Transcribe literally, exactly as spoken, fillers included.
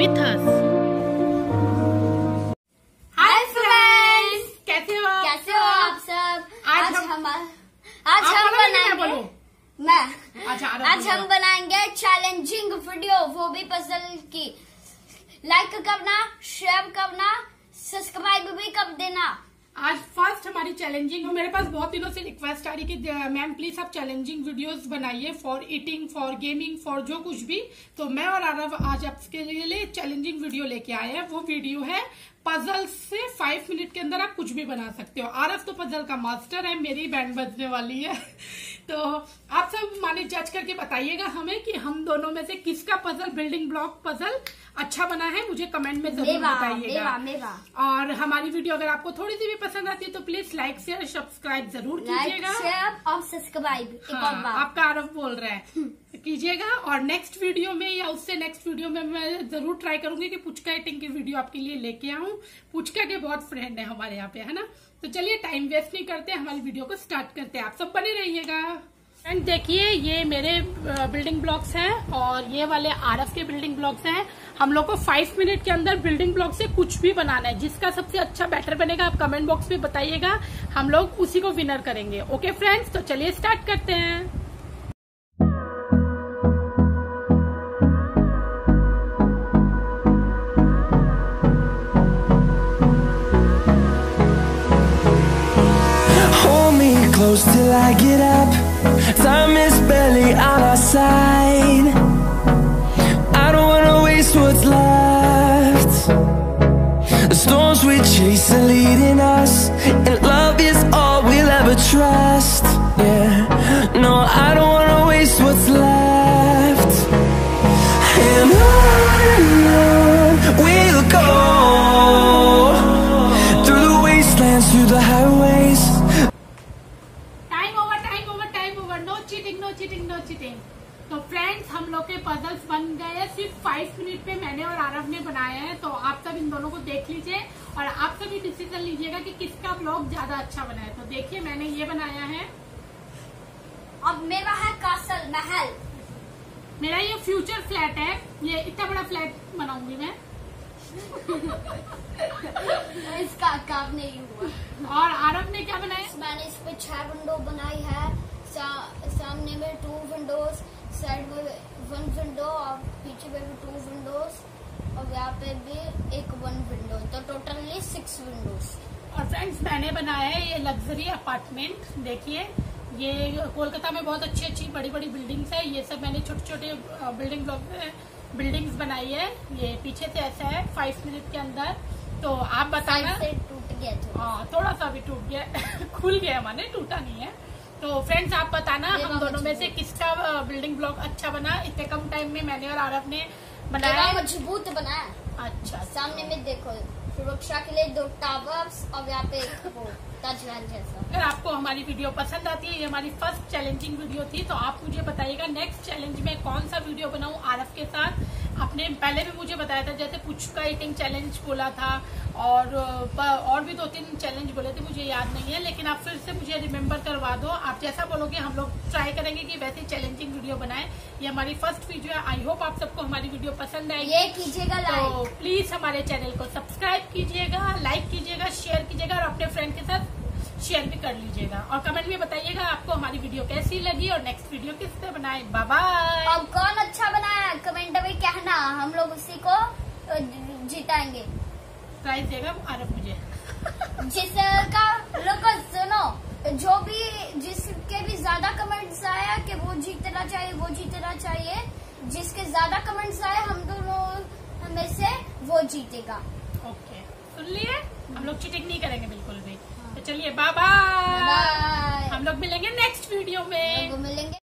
with us. Hi friends, कैसे हो आप? कैसे हो आप सब? आज आज हम- हम आज आप हम बोलो कि मैं बनाएंगे बोलूं? मैं अच्छा, आरव आज बोलो। हम बनाएंगे चैलेंजिंग वीडियो, वो भी पजल की। लाइक करना, शेयर करना, सब्सक्राइब भी कर देना। आज फर्स्ट हमारी चैलेंजिंग, मेरे पास बहुत दिनों से रिक्वेस्ट आ रही कि मैम प्लीज आप चैलेंजिंग वीडियोस बनाइए for eating, for gaming, for जो कुछ भी। तो मैं और आरव आज आपके लिए चैलेंजिंग वीडियो लेके आए हैं। वो वीडियो है पजल से फाइव मिनट के अंदर आप कुछ भी बना सकते हो। आरव तो पजल का मास्टर है, मेरी बैंड बजने वाली है। तो आप सब माने जज करके बताइएगा हमें कि हम दोनों में से किसका पजल, बिल्डिंग ब्लॉक पजल अच्छा बना है। मुझे कमेंट में जरूर मेवा, बताइएगा। मेवा, मेवा। और हमारी वीडियो अगर आपको थोड़ी सी भी पसंद आती है तो प्लीज लाइक शेयर सब्सक्राइब जरूर लाइक, कीजिएगा। शेयर और सब्सक्राइब। एक और हाँ, बात, आपका आरव बोल रहा है कीजिएगा। और नेक्स्ट वीडियो में या उससे नेक्स्ट वीडियो में मैं जरूर ट्राई करूंगी कि पुचका ईटिंग की वीडियो आपके लिए लेके आऊं। पुचका के बहुत फ्रेंड है हमारे यहाँ पे, है ना। तो चलिए टाइम वेस्ट नहीं करते, हमारी वीडियो को स्टार्ट करते हैं। आप सब बने रहिएगा। फ्रेंड देखिए, ये मेरे बिल्डिंग ब्लॉक्स हैं और ये वाले आरव के बिल्डिंग ब्लॉक्स हैं। हम लोग को फाइव मिनट के अंदर बिल्डिंग ब्लॉक से कुछ भी बनाना है। जिसका सबसे अच्छा बैटर बनेगा आप कमेंट बॉक्स में बताइएगा, हम लोग उसी को विनर करेंगे। ओके फ्रेंड्स, तो चलिए स्टार्ट करते हैं। Close till I get up. Time is barely on our side. I don't wanna waste what's left. The storms we chase are leading us, and love is all we'll ever trust. Yeah, no, I don't wanna waste what's left. And on and on we'll go, through the wastelands, through the highways. तो friends, हम लोग के puzzles बन गए सिर्फ five minute में। मैंने और आरव ने बनाया है। तो आप सब इन दोनों को देख लीजिए और आप सभी डिसीजन लीजिएगा कि किसका ब्लॉग ज्यादा अच्छा बना है। तो देखिए, मैंने ये बनाया है। अब मेरा है कासल महल। मेरा ये फ्यूचर फ्लैट है। ये इतना बड़ा फ्लैट बनाऊंगी मैं। इसका काम नहीं हुआ। और आरव ने क्या बनाया? मैंने इस पे छह विंडो बनाई है। सा, सामने में टू विंडोज, साइड में वन विंडो और पीछे में भी टू विंडोज और यहाँ पे भी एक वन विंडो, तो टोटली सिक्स विंडोज। और फ्रेंड्स, मैंने बनाया है ये लग्जरी अपार्टमेंट। देखिए, ये कोलकाता में बहुत अच्छी अच्छी बड़ी बड़ी बिल्डिंग्स है। ये सब मैंने छोटे छोटे बिल्डिंग ब्लॉक बिल्डिंग्स बनाई है। ये पीछे से ऐसा है फाइव मिनट के अंदर। तो आप बताना। से टूट गया था। हाँ, थोड़ा सा भी टूट गया। खुल गया, माने टूटा नहीं है। तो फ्रेंड्स, आप बताना हम दोनों में से किसका बिल्डिंग ब्लॉक अच्छा बना। इतने कम टाइम में मैंने और आरव ने बनाया। मजबूत बना। अच्छा, सामने में देखो, सुरक्षा के लिए दो टावर्स और यहाँ पे एक ताजमहल जैसा। अगर आपको हमारी वीडियो पसंद आती है, ये हमारी फर्स्ट चैलेंजिंग वीडियो थी, तो आप मुझे बताइएगा नेक्स्ट चैलेंज में कौन सा वीडियो बनाऊं आरव के साथ। आपने पहले भी मुझे बताया था, जैसे पुचका ईटिंग चैलेंज बोला था और और भी दो तीन चैलेंज बोले थे, मुझे याद नहीं है, लेकिन आप फिर से मुझे रिमेम्बर करवा दो। आप जैसा बोलोगे हम लोग ट्राई करेंगे कि वैसे चैलेंजिंग वीडियो बनाए। ये हमारी फर्स्ट वीडियो है। आई होप आप सबको हमारी वीडियो पसंद आएगी। ये कीजिएगा लाइक। तो प्लीज हमारे चैनल को सब्सक्राइब कीजिएगा, लाइक कीजिएगा, शेयर कीजिएगा और अपने फ्रेंड के साथ शेयर भी कर लीजिएगा। और कमेंट में बताइएगा आपको हमारी वीडियो कैसी लगी और नेक्स्ट वीडियो किस तरह बनाए। Bye bye. अब कौन अच्छा बनाया कमेंट में कहना, हम लोग उसी को जिताएंगे। प्राइज देगा आरव मुझे। जिसका लोग सुनो, जो भी जिसके भी ज्यादा कमेंट्स आया कि वो जीतना चाहिए, वो जीतना चाहिए। जिसके ज्यादा कमेंट्स आए हम दोनों में से वो जीतेगा। ओके, सुन लिए? हम लोग चीटिंग नहीं करेंगे बिल्कुल भी। तो चलिए बाय बाय। हम लोग मिलेंगे नेक्स्ट वीडियो में। मिलेंगे।